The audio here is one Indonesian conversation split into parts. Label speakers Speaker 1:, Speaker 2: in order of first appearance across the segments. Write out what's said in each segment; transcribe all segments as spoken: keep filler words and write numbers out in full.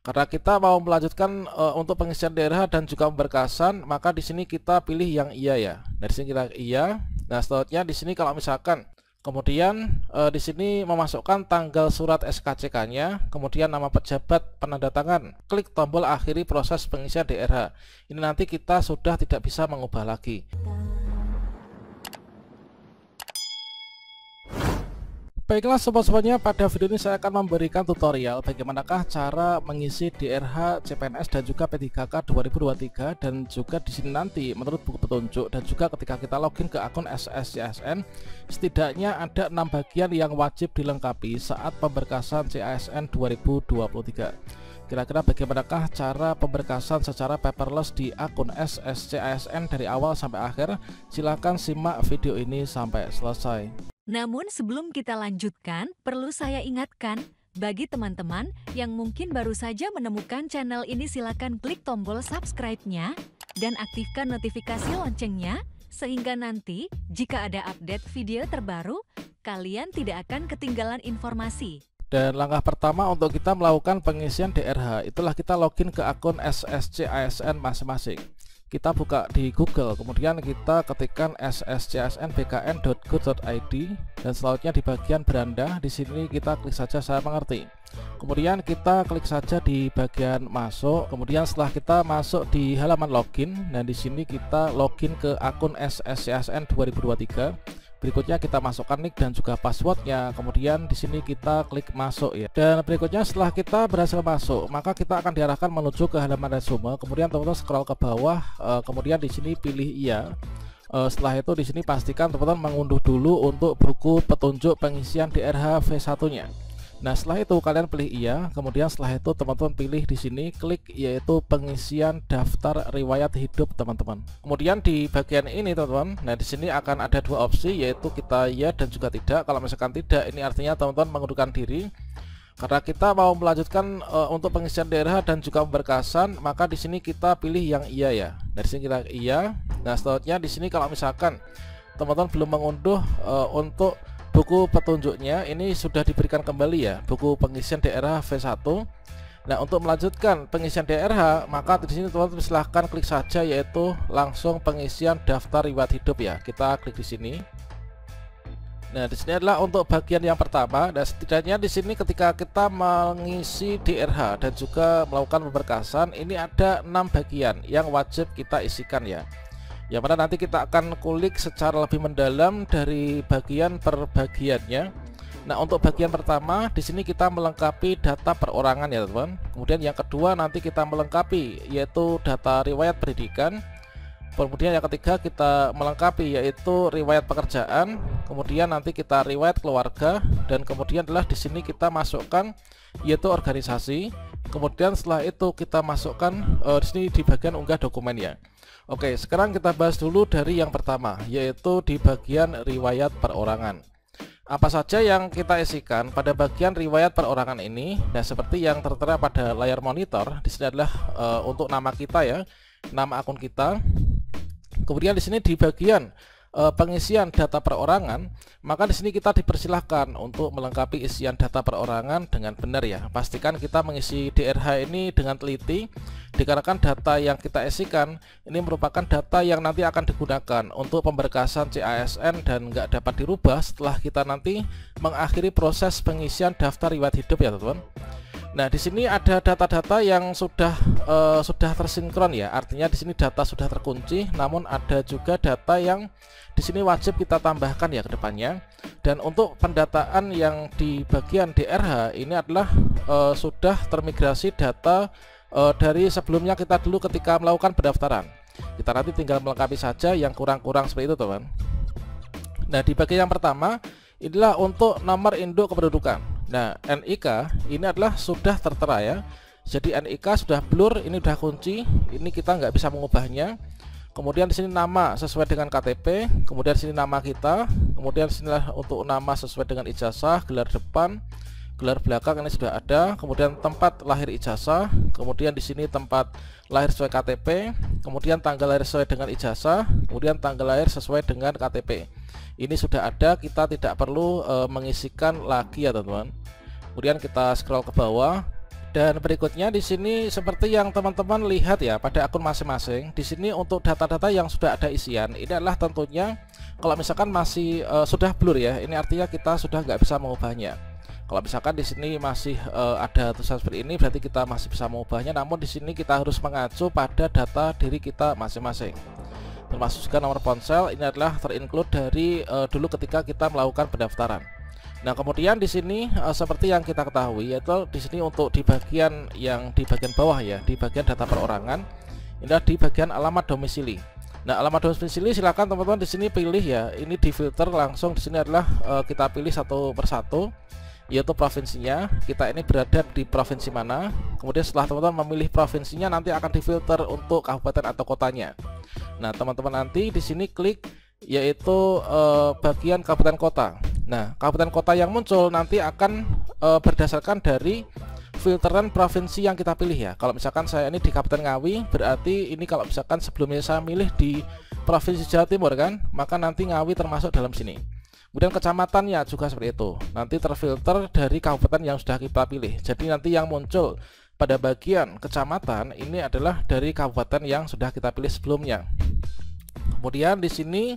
Speaker 1: Karena kita mau melanjutkan e, untuk pengisian daerah dan juga pemberkasan, maka di sini kita pilih yang iya ya. Dari sini kita iya. Nah, selanjutnya di sini kalau misalkan kemudian e, di sini memasukkan tanggal surat S K C K-nya, kemudian nama pejabat penanda tangan, klik tombol akhiri proses pengisian D R H. Ini nanti kita sudah tidak bisa mengubah lagi. Baiklah sobat-sobatnya, pada video ini saya akan memberikan tutorial bagaimanakah cara mengisi D R H C P N S dan juga P tiga K dua ribu dua puluh tiga, dan juga di sini nanti menurut buku petunjuk dan juga ketika kita login ke akun S S C A S N, setidaknya ada enam bagian yang wajib dilengkapi saat pemberkasan C A S N dua ribu dua puluh tiga. Kira-kira bagaimanakah cara pemberkasan secara paperless di akun S S C A S N dari awal sampai akhir? Silahkan simak video ini sampai selesai.
Speaker 2: Namun sebelum kita lanjutkan, perlu saya ingatkan, bagi teman-teman yang mungkin baru saja menemukan channel ini, silakan klik tombol subscribe-nya dan aktifkan notifikasi loncengnya, sehingga nanti jika ada update video terbaru, kalian tidak akan ketinggalan informasi.
Speaker 1: Dan langkah pertama untuk kita melakukan pengisian D R H, itulah kita login ke akun S S C A S N masing-masing. Kita buka di Google, kemudian kita ketikkan s s c a s n b k n dot go dot i d, dan selanjutnya di bagian beranda di sini kita klik saja saya mengerti. Kemudian kita klik saja di bagian masuk. Kemudian setelah kita masuk di halaman login, dan di sini kita login ke akun S S C A S N dua ribu dua puluh tiga. Berikutnya kita masukkan nick dan juga passwordnya. Kemudian di sini kita klik masuk ya. Dan berikutnya setelah kita berhasil masuk, maka kita akan diarahkan menuju ke halaman resume. Kemudian teman-teman scroll ke bawah, uh, kemudian di sini pilih iya. Uh, setelah itu di sini pastikan teman-teman mengunduh dulu untuk buku petunjuk pengisian D R H V satu-nya. Nah, setelah itu kalian pilih iya. Kemudian setelah itu teman-teman pilih di sini klik yaitu pengisian daftar riwayat hidup teman-teman. Kemudian di bagian ini teman-teman, nah di sini akan ada dua opsi yaitu kita iya dan juga tidak. Kalau misalkan tidak, ini artinya teman-teman mengundurkan diri. Karena kita mau melanjutkan e, untuk pengisian D R H dan juga pemberkasan, maka di sini kita pilih yang iya ya. Dari sini kita iya. Nah, selanjutnya di sini kalau misalkan teman-teman belum mengunduh e, untuk buku petunjuknya, ini sudah diberikan kembali ya, buku pengisian D R H V satu. Nah, untuk melanjutkan pengisian D R H, maka di sini teman-teman silahkan klik saja yaitu langsung pengisian daftar riwayat hidup ya. Kita klik di sini. Nah, di sini adalah untuk bagian yang pertama. Dan setidaknya di sini ketika kita mengisi D R H dan juga melakukan pemberkasan, ini ada enam bagian yang wajib kita isikan ya. Yang mana nanti kita akan kulik secara lebih mendalam dari bagian per bagiannya. Nah, untuk bagian pertama di sini kita melengkapi data perorangan ya teman. Kemudian yang kedua nanti kita melengkapi yaitu data riwayat pendidikan. Kemudian yang ketiga kita melengkapi yaitu riwayat pekerjaan. Kemudian nanti kita riwayat keluarga, dan kemudian adalah di sini kita masukkan yaitu organisasi. Kemudian setelah itu kita masukkan uh, di sini di bagian unggah dokumen ya. Oke, sekarang kita bahas dulu dari yang pertama, yaitu di bagian riwayat perorangan. Apa saja yang kita isikan pada bagian riwayat perorangan ini? Nah, seperti yang tertera pada layar monitor, di sini adalah e, untuk nama kita ya, nama akun kita. Kemudian di sini di bagian e, pengisian data perorangan, maka di sini kita dipersilahkan untuk melengkapi isian data perorangan dengan benar ya. Pastikan kita mengisi D R H ini dengan teliti, dikarenakan data yang kita isikan ini merupakan data yang nanti akan digunakan untuk pemberkasan C A S N dan nggak dapat dirubah setelah kita nanti mengakhiri proses pengisian daftar riwayat hidup ya teman-teman. Nah, di sini ada data-data yang sudah uh, sudah tersinkron ya, artinya di sini data sudah terkunci. Namun ada juga data yang di sini wajib kita tambahkan ya ke depannya. Dan untuk pendataan yang di bagian D R H ini adalah uh, sudah termigrasi data Uh, dari sebelumnya kita dulu ketika melakukan pendaftaran. Kita nanti tinggal melengkapi saja yang kurang-kurang seperti itu teman. Nah, di bagian yang pertama inilah untuk nomor induk kependudukan. Nah, N I K ini adalah sudah tertera ya. Jadi N I K sudah blur, ini sudah kunci, ini kita nggak bisa mengubahnya. Kemudian di sini nama sesuai dengan K T P, kemudian di sini nama kita, kemudian di sini untuk nama sesuai dengan ijazah, gelar depan, gelar belakang ini sudah ada. Kemudian tempat lahir ijazah, kemudian di sini tempat lahir sesuai K T P, kemudian tanggal lahir sesuai dengan ijazah, kemudian tanggal lahir sesuai dengan K T P. Ini sudah ada, kita tidak perlu e, mengisikan lagi ya teman-teman. Kemudian kita scroll ke bawah, Dan berikutnya di sini seperti yang teman-teman lihat ya pada akun masing-masing. Di sini untuk data-data yang sudah ada isian, ini adalah tentunya kalau misalkan masih uh, sudah blur ya, ini artinya kita sudah nggak bisa mengubahnya. Kalau misalkan di sini masih uh, ada tulisan seperti ini, berarti kita masih bisa mengubahnya. Namun di sini kita harus mengacu pada data diri kita masing-masing. Termasuk juga nomor ponsel, ini adalah terinclude dari uh, dulu ketika kita melakukan pendaftaran. Nah, kemudian di sini uh, seperti yang kita ketahui yaitu di sini untuk di bagian yang di bagian bawah ya, di bagian data perorangan, ini adalah di bagian alamat domisili. Nah, alamat domisili silakan teman-teman di sini pilih ya. Ini di filter langsung di sini adalah uh, kita pilih satu persatu yaitu provinsinya. Kita ini berada di provinsi mana. Kemudian setelah teman-teman memilih provinsinya nanti akan difilter untuk kabupaten atau kotanya. Nah, teman-teman nanti di sini klik yaitu uh, bagian kabupaten kota. Nah, kabupaten kota yang muncul nanti akan e, berdasarkan dari filteran provinsi yang kita pilih ya. Kalau misalkan saya ini di Kabupaten Ngawi, berarti ini kalau misalkan sebelumnya saya milih di Provinsi Jawa Timur kan, maka nanti Ngawi termasuk dalam sini. Kemudian kecamatannya juga seperti itu. Nanti terfilter dari kabupaten yang sudah kita pilih. Jadi nanti yang muncul pada bagian kecamatan ini adalah dari kabupaten yang sudah kita pilih sebelumnya. Kemudian di sini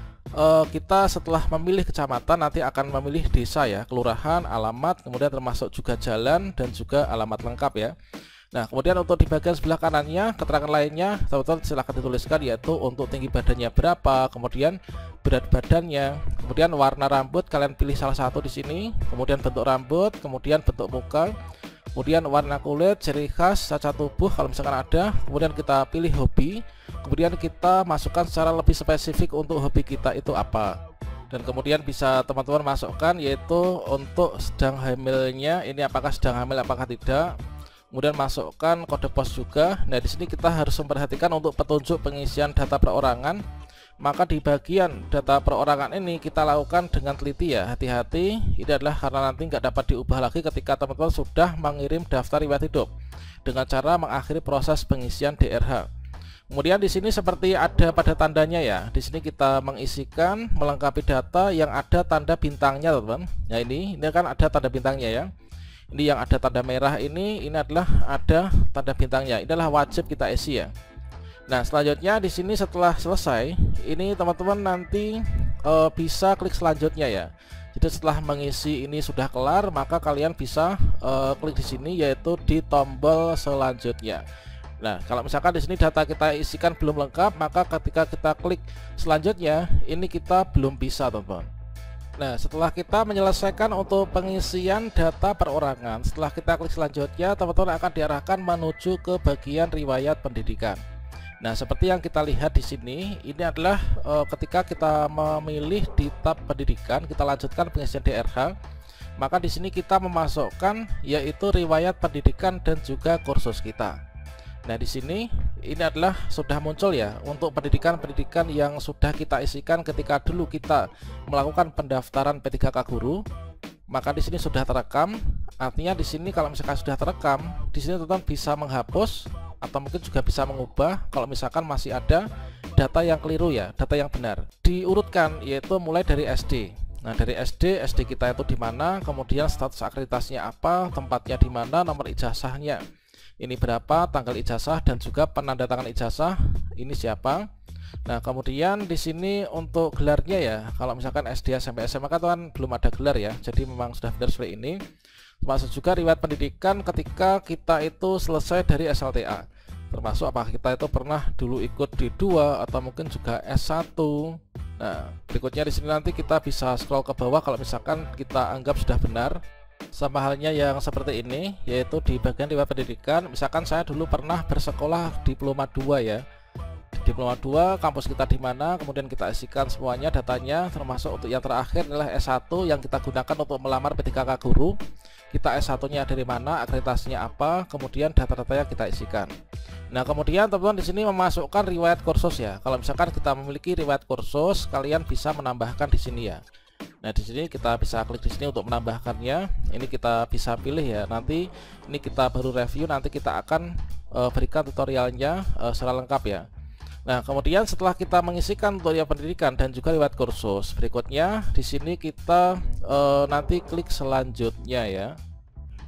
Speaker 1: Uh, kita setelah memilih kecamatan nanti akan memilih desa ya, kelurahan, alamat, kemudian termasuk juga jalan dan juga alamat lengkap ya. Nah, kemudian untuk di bagian sebelah kanannya keterangan lainnya teman-teman silahkan dituliskan, yaitu untuk tinggi badannya berapa, kemudian berat badannya, kemudian warna rambut kalian pilih salah satu di sini, kemudian bentuk rambut, kemudian bentuk muka, kemudian warna kulit, ciri khas, cacat tubuh kalau misalkan ada, kemudian kita pilih hobi. Kemudian kita masukkan secara lebih spesifik untuk hobi kita itu apa. Dan kemudian bisa teman-teman masukkan yaitu untuk sedang hamilnya ini apakah sedang hamil apakah tidak. Kemudian masukkan kode pos juga. Nah, di sini kita harus memperhatikan untuk petunjuk pengisian data perorangan. Maka di bagian data perorangan ini kita lakukan dengan teliti ya, hati-hati. Ini adalah karena nanti nggak dapat diubah lagi ketika teman-teman sudah mengirim daftar riwayat hidup dengan cara mengakhiri proses pengisian D R H. Kemudian di sini seperti ada pada tandanya ya. Di sini kita mengisikan melengkapi data yang ada tanda bintangnya, teman-teman. Ya ini, ini kan ada tanda bintangnya ya. Ini yang ada tanda merah ini, ini adalah ada tanda bintangnya. Ini adalah wajib kita isi ya. Nah, selanjutnya di sini setelah selesai, ini teman-teman nanti e, bisa klik selanjutnya ya. Jadi setelah mengisi ini sudah kelar, maka kalian bisa e, klik di sini yaitu di tombol selanjutnya. Nah, kalau misalkan di sini data kita isikan belum lengkap, maka ketika kita klik selanjutnya, ini kita belum bisa, teman-teman. Nah, setelah kita menyelesaikan untuk pengisian data perorangan, setelah kita klik selanjutnya, teman-teman akan diarahkan menuju ke bagian riwayat pendidikan. Nah, seperti yang kita lihat di sini, ini adalah e, ketika kita memilih di tab pendidikan, kita lanjutkan pengisian D R H, maka di sini kita memasukkan yaitu riwayat pendidikan dan juga kursus kita. Nah, di sini ini adalah sudah muncul ya untuk pendidikan-pendidikan yang sudah kita isikan ketika dulu kita melakukan pendaftaran P tiga K Guru. Maka di sini sudah terekam. Artinya di sini kalau misalkan sudah terekam, di sini teman-teman bisa menghapus atau mungkin juga bisa mengubah kalau misalkan masih ada data yang keliru ya, data yang benar. Diurutkan yaitu mulai dari S D. Nah, dari S D, S D kita itu di mana, kemudian status akreditasinya apa, tempatnya di mana, nomor ijazahnya ini berapa, tanggal ijazah dan juga penandatangan ijazah ini siapa. Nah, kemudian di sini untuk gelarnya ya, kalau misalkan S D, S M P, S M A kan belum ada gelar ya, jadi memang sudah benar seperti ini. Termasuk juga riwayat pendidikan ketika kita itu selesai dari S L T A, termasuk apakah kita itu pernah dulu ikut D dua atau mungkin juga S satu. Nah, berikutnya di sini nanti kita bisa scroll ke bawah kalau misalkan kita anggap sudah benar. Sama halnya yang seperti ini, yaitu di bagian riwayat pendidikan. Misalkan saya dulu pernah bersekolah diploma dua ya. Diploma dua, kampus kita di mana, kemudian kita isikan semuanya datanya, termasuk untuk yang terakhir adalah S satu yang kita gunakan untuk melamar P tiga K Guru. Kita S satu-nya dari mana, akreditasinya apa, kemudian data-datanya kita isikan. Nah, kemudian teman-teman di sini memasukkan riwayat kursus ya. Kalau misalkan kita memiliki riwayat kursus, kalian bisa menambahkan di sini ya. Nah, di sini kita bisa klik di sini untuk menambahkannya. Ini kita bisa pilih ya. Nanti ini kita baru review, nanti kita akan e, berikan tutorialnya e, secara lengkap ya. Nah, kemudian setelah kita mengisikan tutorial pendidikan dan juga riwayat kursus, berikutnya di sini kita e, nanti klik selanjutnya ya.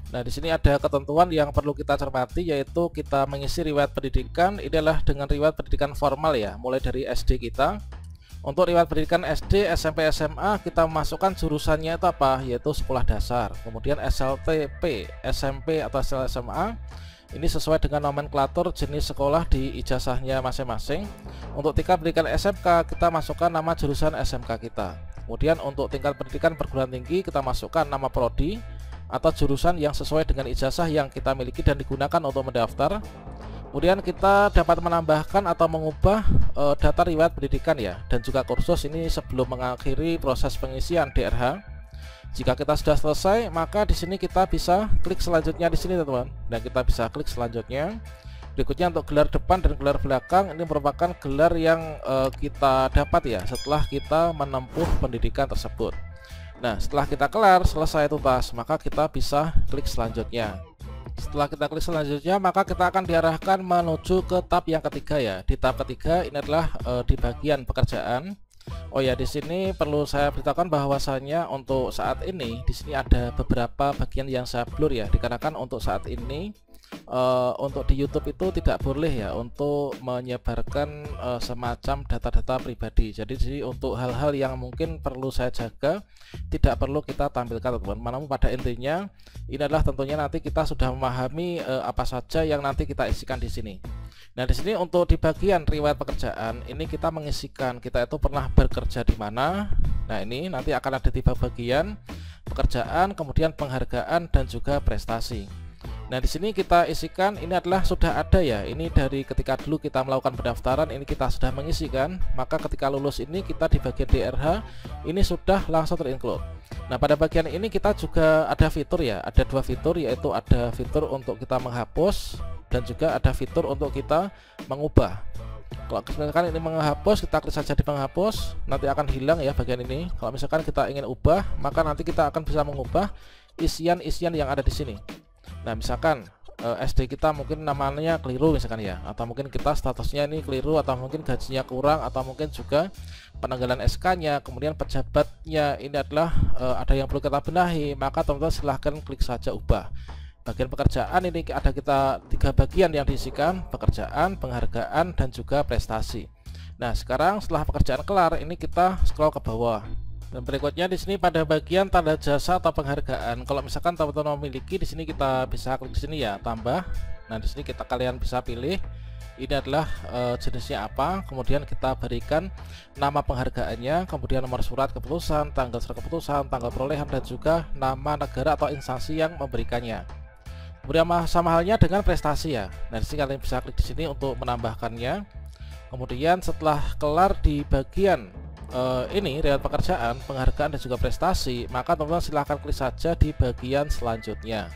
Speaker 1: Nah, di sini ada ketentuan yang perlu kita cermati, yaitu kita mengisi riwayat pendidikan. Ini adalah dengan riwayat pendidikan formal ya, mulai dari S D kita. Untuk riwayat pendidikan S D, S M P, S M A kita memasukkan jurusannya itu apa, yaitu sekolah dasar. Kemudian S L T P, S M P atau S M A ini sesuai dengan nomenklatur jenis sekolah di ijazahnya masing-masing. Untuk tingkat pendidikan S M K kita masukkan nama jurusan S M K kita. Kemudian untuk tingkat pendidikan perguruan tinggi kita masukkan nama prodi atau jurusan yang sesuai dengan ijazah yang kita miliki dan digunakan untuk mendaftar. Kemudian kita dapat menambahkan atau mengubah e, data riwayat pendidikan ya, dan juga kursus ini sebelum mengakhiri proses pengisian D R H. Jika kita sudah selesai, maka di sini kita bisa klik selanjutnya di sini teman-teman. Dan kita bisa klik selanjutnya. Berikutnya untuk gelar depan dan gelar belakang, ini merupakan gelar yang e, kita dapat ya setelah kita menempuh pendidikan tersebut. Nah, setelah kita kelar, selesai tuntas, maka kita bisa klik selanjutnya. Setelah kita klik selanjutnya, maka kita akan diarahkan menuju ke tab yang ketiga ya. Di tab ketiga ini adalah e, di bagian pekerjaan. Oh ya, di sini perlu saya beritahukan bahwasanya untuk saat ini di sini ada beberapa bagian yang saya blur ya, dikarenakan untuk saat ini Uh, untuk di YouTube itu tidak boleh ya untuk menyebarkan uh, semacam data-data pribadi. Jadi jadi untuk hal-hal yang mungkin perlu saya jaga tidak perlu kita tampilkan teman-teman. Namun pada intinya ini adalah tentunya nanti kita sudah memahami uh, apa saja yang nanti kita isikan di sini. Nah, di sini untuk di bagian riwayat pekerjaan ini kita mengisikan kita itu pernah bekerja di mana. Nah, ini nanti akan ada tiga bagian: pekerjaan, kemudian penghargaan dan juga prestasi. Nah, di sini kita isikan ini adalah sudah ada ya. Ini dari ketika dulu kita melakukan pendaftaran ini kita sudah mengisikan. Maka ketika lulus ini kita di bagian D R H ini sudah langsung terinclude. Nah, pada bagian ini kita juga ada fitur ya. Ada dua fitur, yaitu ada fitur untuk kita menghapus dan juga ada fitur untuk kita mengubah. Kalau misalkan ini menghapus, kita klik saja di menghapus, nanti akan hilang ya bagian ini. Kalau misalkan kita ingin ubah, maka nanti kita akan bisa mengubah isian-isian yang ada di sini. Nah, misalkan eh, S D kita mungkin namanya keliru misalkan ya, atau mungkin kita statusnya ini keliru, atau mungkin gajinya kurang, atau mungkin juga penanggalan S K-nya, kemudian pejabatnya ini adalah eh, ada yang perlu kita benahi, maka teman-teman silahkan klik saja ubah. Bagian pekerjaan ini ada kita tiga bagian yang diisikan: pekerjaan, penghargaan, dan juga prestasi. Nah, sekarang setelah pekerjaan kelar, ini kita scroll ke bawah. Dan berikutnya di sini pada bagian tanda jasa atau penghargaan. Kalau misalkan teman-teman memiliki, di sini kita bisa klik di sini ya, tambah. Nah, di sini kita kalian bisa pilih ini adalah e, jenisnya apa. Kemudian kita berikan nama penghargaannya, kemudian nomor surat keputusan, tanggal surat keputusan, tanggal perolehan, dan juga nama negara atau instansi yang memberikannya. Kemudian sama halnya dengan prestasi ya. Nah, di sini kalian bisa klik di sini untuk menambahkannya. Kemudian setelah kelar di bagian Uh, ini riwayat pekerjaan, penghargaan, dan juga prestasi, maka teman-teman silahkan klik saja di bagian selanjutnya.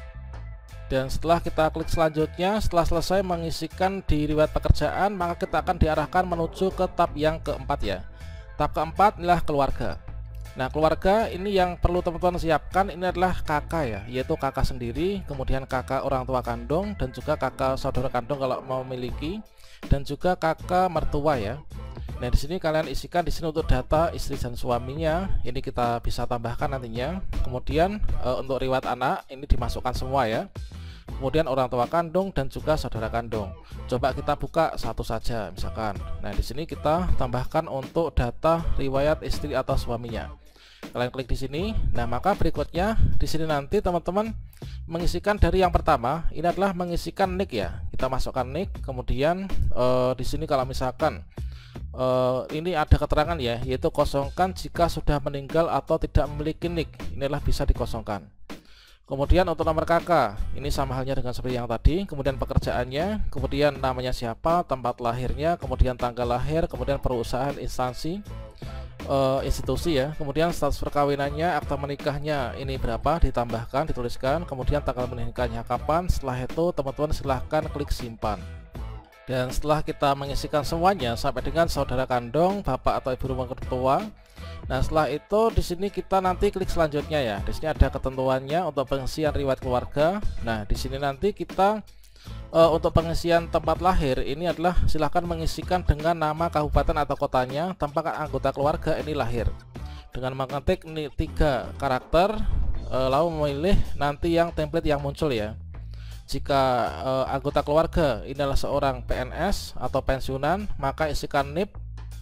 Speaker 1: Dan setelah kita klik selanjutnya, setelah selesai mengisikan di riwayat pekerjaan, maka kita akan diarahkan menuju ke tab yang keempat ya. Tab keempat inilah keluarga. Nah, keluarga ini yang perlu teman-teman siapkan ini adalah kakak ya, yaitu kakak sendiri, kemudian kakak orang tua kandung, dan juga kakak saudara kandung kalau mau memiliki, dan juga kakak mertua ya. Nah, di sini kalian isikan di sini untuk data istri dan suaminya, ini kita bisa tambahkan nantinya. Kemudian e, untuk riwayat anak ini dimasukkan semua ya. Kemudian orang tua kandung dan juga saudara kandung. Coba kita buka satu saja misalkan. Nah, di sini kita tambahkan untuk data riwayat istri atau suaminya. Kalian klik di sini. Nah, maka berikutnya di sini nanti teman-teman mengisikan dari yang pertama ini adalah mengisikan nik ya. Kita masukkan nik. Kemudian e, di sini kalau misalkan Uh, ini ada keterangan ya, yaitu kosongkan jika sudah meninggal atau tidak memiliki nik. Inilah bisa dikosongkan. Kemudian untuk nomor K K ini sama halnya dengan seperti yang tadi. Kemudian pekerjaannya, kemudian namanya siapa, tempat lahirnya, kemudian tanggal lahir, kemudian perusahaan, instansi, uh, institusi ya. Kemudian status perkawinannya, akta menikahnya ini berapa ditambahkan, dituliskan. Kemudian tanggal menikahnya kapan. Setelah itu teman-teman silahkan klik simpan. Dan setelah kita mengisikan semuanya sampai dengan saudara kandung, bapak atau ibu rumah mertua, nah setelah itu di sini kita nanti klik selanjutnya ya. Di sini ada ketentuannya untuk pengisian riwayat keluarga. Nah, di sini nanti kita e, untuk pengisian tempat lahir ini adalah silahkan mengisikan dengan nama kabupaten atau kotanya, tempat anggota keluarga ini lahir. Dengan mengetik ini tiga karakter, e, lalu memilih nanti yang template yang muncul ya. Jika e, anggota keluarga ini adalah seorang P N S atau pensiunan, maka isikan N I P,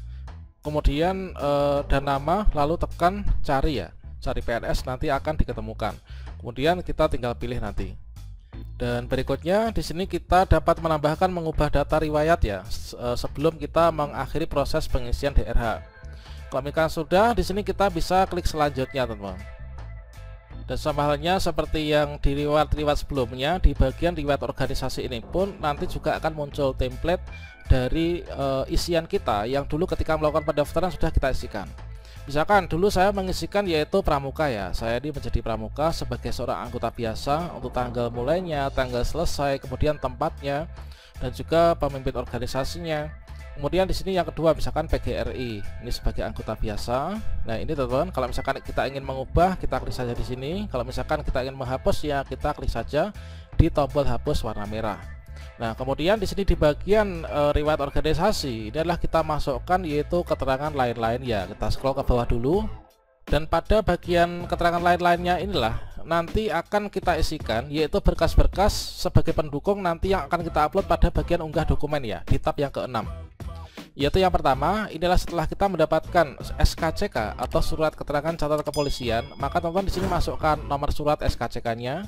Speaker 1: kemudian e, dan nama, lalu tekan cari ya, cari P N S, nanti akan diketemukan. Kemudian kita tinggal pilih nanti. Dan berikutnya di sini kita dapat menambahkan mengubah data riwayat ya, sebelum kita mengakhiri proses pengisian D R H. Kalau misalkan sudah, di sini kita bisa klik selanjutnya teman-teman. Dan sama halnya seperti yang di riwayat-riwayat sebelumnya, di bagian riwayat organisasi ini pun nanti juga akan muncul template dari uh, isian kita yang dulu ketika melakukan pendaftaran sudah kita isikan. Misalkan dulu saya mengisikan yaitu pramuka ya, saya ini menjadi pramuka sebagai seorang anggota biasa untuk tanggal mulainya, tanggal selesai, kemudian tempatnya, dan juga pemimpin organisasinya. Kemudian di sini yang kedua misalkan P G R I, ini sebagai anggota biasa. Nah ini teman-teman, kalau misalkan kita ingin mengubah, kita klik saja di sini. Kalau misalkan kita ingin menghapus ya, kita klik saja di tombol hapus warna merah. Nah kemudian di sini di bagian e, riwayat organisasi ini adalah kita masukkan yaitu keterangan lain-lain ya. Kita scroll ke bawah dulu, dan pada bagian keterangan lain-lainnya inilah nanti akan kita isikan yaitu berkas-berkas sebagai pendukung nanti yang akan kita upload pada bagian unggah dokumen ya, di tab yang keenam. Yaitu yang pertama, inilah setelah kita mendapatkan S K C K atau surat keterangan catatan kepolisian, maka teman-teman di sini masukkan nomor surat S K C K-nya.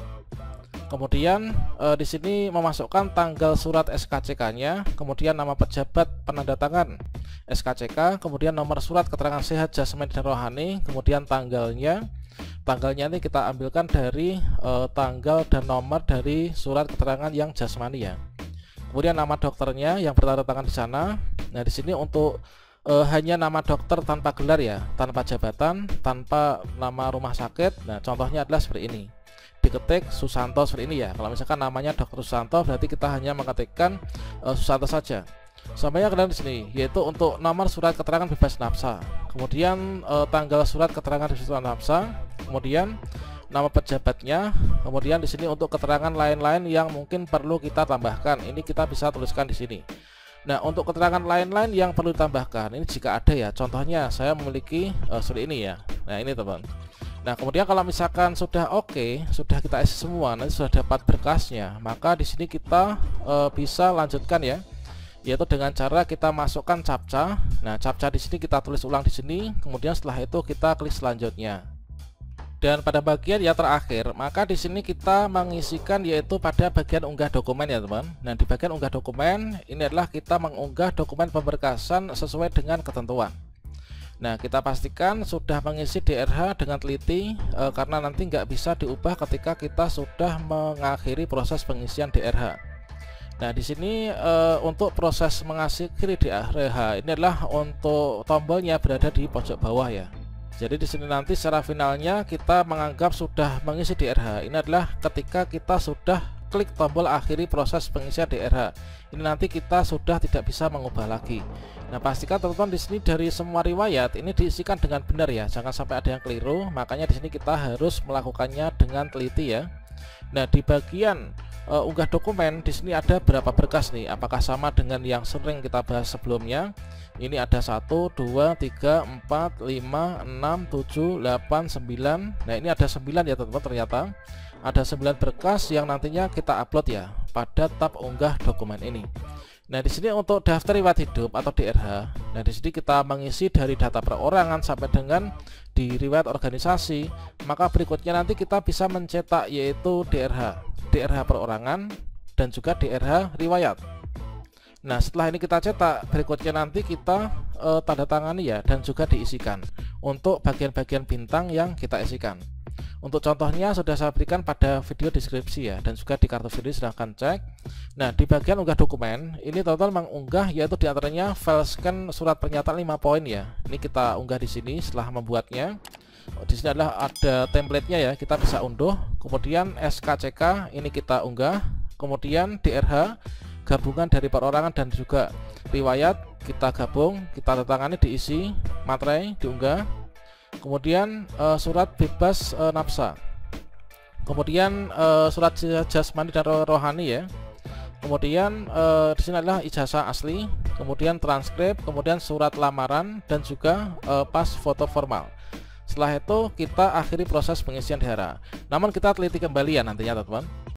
Speaker 1: Kemudian e, di sini memasukkan tanggal surat S K C K-nya, kemudian nama pejabat penandatangan S K C K, kemudian nomor surat keterangan sehat jasmani dan rohani, kemudian tanggalnya. Tanggalnya ini kita ambilkan dari e, tanggal dan nomor dari surat keterangan yang jasmani ya. Kemudian nama dokternya yang bertanda tangan di sana. Nah, di sini untuk e, hanya nama dokter tanpa gelar ya, tanpa jabatan, tanpa nama rumah sakit. Nah, contohnya adalah seperti ini. Diketik Susanto seperti ini ya. Kalau misalkan namanya dokter Susanto, berarti kita hanya mengetikkan e, Susanto saja. Sampainya ke dalam di sini, yaitu untuk nomor surat keterangan bebas nafsa. Kemudian e, tanggal surat keterangan bebas nafsa, kemudian nama pejabatnya, kemudian di sini untuk keterangan lain-lain yang mungkin perlu kita tambahkan. Ini kita bisa tuliskan di sini. Nah, untuk keterangan lain-lain yang perlu ditambahkan, ini jika ada ya. Contohnya saya memiliki uh, seperti ini ya. Nah, ini teman. Nah, kemudian kalau misalkan sudah oke, okay, sudah kita isi semua, nanti sudah dapat berkasnya, maka di sini kita uh, bisa lanjutkan ya. Yaitu dengan cara kita masukkan captcha. Nah, captcha di sini kita tulis ulang di sini, kemudian setelah itu kita klik selanjutnya. Dan pada bagian yang terakhir, maka di sini kita mengisikan yaitu pada bagian unggah dokumen ya teman. Nah di bagian unggah dokumen ini adalah kita mengunggah dokumen pemberkasan sesuai dengan ketentuan. Nah kita pastikan sudah mengisi D R H dengan teliti e, karena nanti nggak bisa diubah ketika kita sudah mengakhiri proses pengisian D R H. Nah di sini e, untuk proses mengakhiri D R H ini adalah untuk tombolnya berada di pojok bawah ya. Jadi di sini nanti secara finalnya kita menganggap sudah mengisi D R H. Ini adalah ketika kita sudah klik tombol akhiri proses pengisian D R H. Ini nanti kita sudah tidak bisa mengubah lagi. Nah, pastikan teman-teman di sini dari semua riwayat ini diisikan dengan benar ya. Jangan sampai ada yang keliru. Makanya di sini kita harus melakukannya dengan teliti ya. Nah, di bagian uh, unggah dokumen di sini ada berapa berkas nih? Apakah sama dengan yang sering kita bahas sebelumnya? Ini ada satu, dua, tiga, empat, lima, enam, tujuh, delapan, sembilan. Nah ini ada sembilan ya teman-teman, ternyata ada sembilan berkas yang nantinya kita upload ya pada tab unggah dokumen ini. Nah di sini untuk daftar riwayat hidup atau D R H. Nah di sini kita mengisi dari data perorangan sampai dengan di riwayat organisasi. Maka berikutnya nanti kita bisa mencetak yaitu D R H, D R H perorangan dan juga D R H riwayat. Nah setelah ini kita cetak, berikutnya nanti kita e, tanda tangani ya dan juga diisikan untuk bagian-bagian bintang yang kita isikan. Untuk contohnya sudah saya berikan pada video deskripsi ya, dan juga di kartu video silahkan cek. Nah di bagian unggah dokumen ini total mengunggah yaitu diantaranya file scan surat pernyataan lima poin ya. Ini kita unggah di sini setelah membuatnya. Di sini adalah ada template-nya ya, kita bisa unduh. Kemudian S K C K ini kita unggah. Kemudian D R H gabungan dari perorangan dan juga riwayat kita gabung, kita tanda tangani, diisi, materai diunggah. Kemudian e, surat bebas e, nafsa. Kemudian e, surat jasmani dan rohani ya. Kemudian e, di sini adalah ijazah asli, kemudian transkrip, kemudian surat lamaran dan juga e, pas foto formal. Setelah itu kita akhiri proses pengisian D H R A. Namun kita teliti kembali ya nantinya teman-teman.